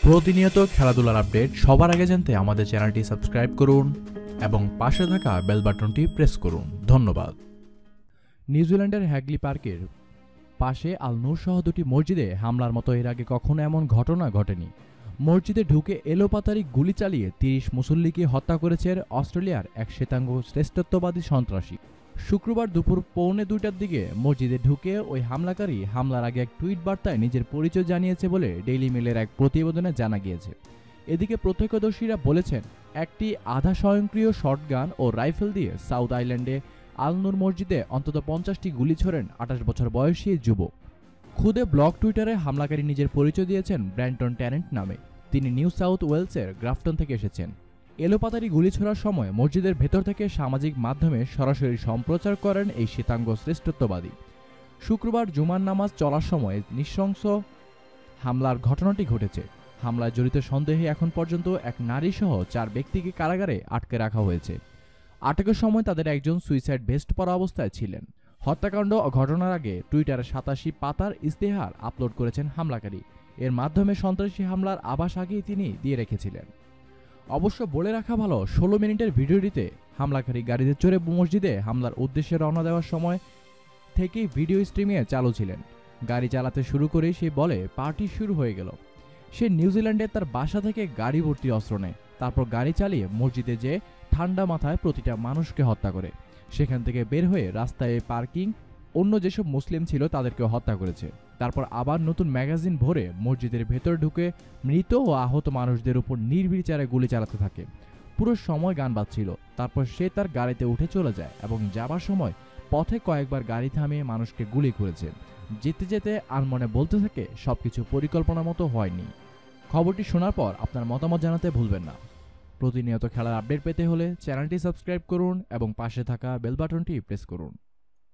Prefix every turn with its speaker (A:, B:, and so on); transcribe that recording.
A: প্রতিনিয়ত খেলাধুলার আপডেট সবার আগে জানতে আমাদের চ্যানেলটি সাবস্ক্রাইব করুন এবং পাশে থাকা বেল বাটনটি প্রেস করুন। ধন্যবাদ। নিউজিল্যান্ডের হ্যাগলি পার্কের পাশে আল নূর সহ দুটি মসজিদে হামলার মতো এর আগে কখনো এমন ঘটনা ঘটেনি। মসজিদে ঢুকে এলোপাতাড়ি গুলি চালিয়ে ৩০ মুসল্লিকে হত্যা করেছে অস্ট্রেলিয়ার এক শ্বেতাঙ্গ শ্রেষ্ঠত্ববাদী সন্ত্রাসী। শুক্রবার দুপুর 1:45টার দিকে মসজিদে ঢুকে ওই হামলাকারী হামলার আগে এক টুইট বার্তায় নিজের পরিচয় জানিয়েছে বলে ডেইলি মেলের এক প্রতিবেদনে জানা গিয়েছে। এদিকে প্রত্যক্ষদর্শীরা বলেছেন, একটি আধা স্বয়ংক্রিয় শটগান ও রাইফেল দিয়ে সাউথ আইল্যান্ডে আল নূর মসজিদে অন্তত 50টি গুলি ছোড়েন 28 বছর বয়সী যুবক। খুদে ব্লগ টুইটারে হামলাকারী নিজের পরিচয় দিয়েছেন ব্র্যান্টন ট্যারেন্ট নামে। তিনি নিউ সাউথ ওয়েলসের গ্রাফটন থেকে এসেছেন। এলোপাতাড়ি গুলি ছোড়ার সময় মসজিদের ভেতর থেকে সামাজিক মাধ্যমে সরাসরি সম্প্রচার করেন এই শ্বেতাঙ্গ শ্রেষ্ঠত্ববাদী। শুক্রবার জুমার নামাজ চলার সময় নৃশংস হামলার ঘটনাটি ঘটেছে। হামলায় জড়িত সন্দেহে এখন পর্যন্ত এক নারীসহ 4 ব্যক্তিকে কারাগারে আটকে রাখা হয়েছে। আটকের সময় তাদের একজন সুইসাইড ভেস্ট পরা অবস্থায় ছিলেন। হত্যাকাণ্ড ঘটনার আগে টুইটারে 87 পাতার ইস্তেহার আপলোড করেছেন হামলাকারী। এর মাধ্যমে সন্ত্রাসী হামলার আভাস আগেই তিনি দিয়ে রেখেছিলেন। অবশ্য বলে রাখা ভালো, 16 মিনিটের ভিডিওটিতে হামলাকারী গাড়িতে চড়ে মসজিদে হামলার উদ্দেশ্যে রওনা দেওয়ার সময় থেকেই ভিডিও স্ট্রিমিংয়ে চালু ছিলেন। গাড়ি চালাতে শুরু করেই সে বলে পার্টি শুরু হয়ে গেল। সে নিউজিল্যান্ডে তার বাসা থেকে গাড়ি ভর্তি অস্ত্র নেয়, তারপর গাড়ি চালিয়ে মসজিদে যেয়ে ঠান্ডা মাথায় প্রতিটা মানুষকে হত্যা করে। সেখান থেকে বের হয়ে রাস্তায় পার্কিং অন্য যেসব মুসলিম ছিল তাদেরকে হত্যা করেছে। তারপর আবার নতুন ম্যাগাজিন ভরে মসজিদের ভেতর ঢুকে মৃত ও আহত মানুষদের উপর নির্বিচারে গুলি চালাতে থাকে। পুরো সময় গান বাজছিল। তারপর সে তার গাড়িতে উঠে চলে যায় এবং যাবার সময় পথে কয়েকবার গাড়ি থামিয়ে মানুষকে গুলি করেছে। যেতে যেতে আনমনে বলতে থাকে, সবকিছু পরিকল্পনা মতো হয়নি। খবরটি শোনার পর আপনার মতামত জানাতে ভুলবেন না। প্রতিনিয়ত খেলার আপডেট পেতে হলে চ্যানেলটি সাবস্ক্রাইব করুন এবং পাশে থাকা বেল বাটনটি প্রেস করুন।